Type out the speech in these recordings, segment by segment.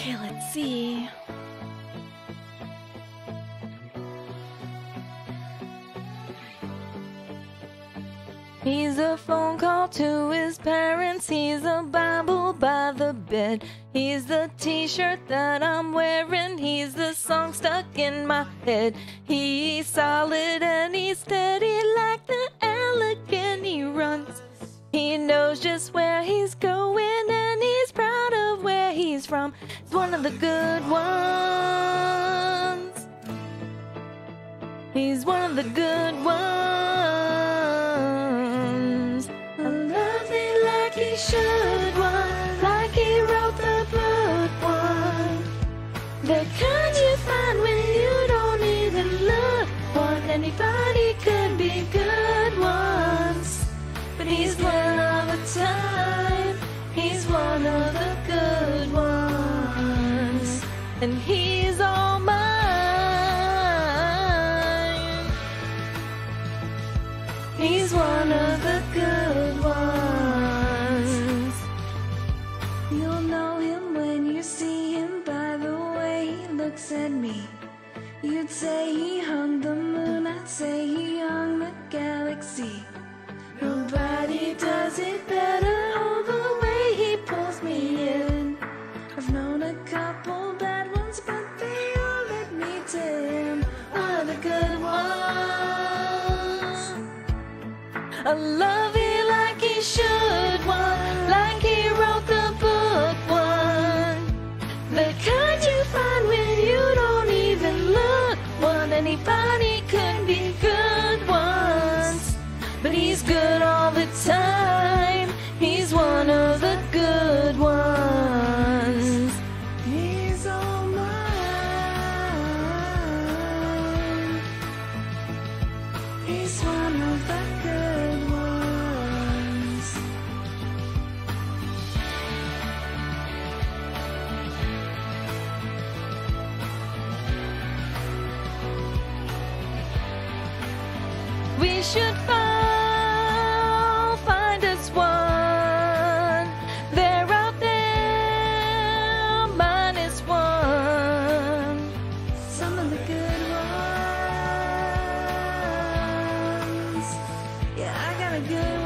Okay, let's see. He's a phone call to his parents. He's a Bible by the bed. He's the t-shirt that I'm wearing. He's the song stuck in my head. He's solid and he's steady like the elegant he runs. He knows just where he's going and he's proud of where he's from. He's one of the good ones. He's one of the good ones. I love him like he should one, like he wrote the book one. The kind you find when you don't even look one. Anybody could be good ones, but he's one of a time. He's one of the good ones, and he's all mine. He's one of the good ones. You'll know him when you see him by the way he looks at me. You'd say he hung the moon, I'd say he hung the galaxy. Nobody does it better, oh, the way he pulls me in. I've known a couple bad ones, but they all led me to him. One of the good ones. I love you like he should one, like he wrote the book one. The kind you find when you don't even look one. Anybody could be good ones, but he's good all the time. He's one of the good ones. He's all mine. He's one of the good ones. We should find us one. They're out there, minus one. Some of the good ones. Yeah, I got a good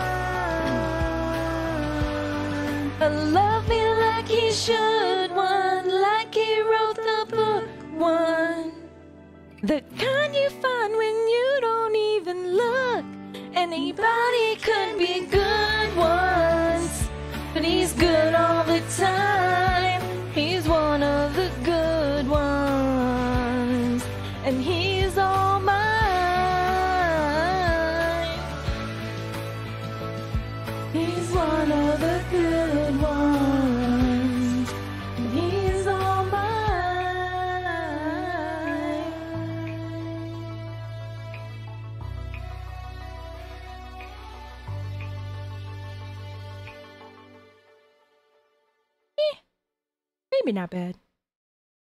one. I love me like he should one, like he wrote the book one. The kind you find when you don't even look. Anybody could be good ones, but he's good all the time. He's one of the good ones, and he's all mine. He's one of the good ones, and he's all mine. Maybe not bad.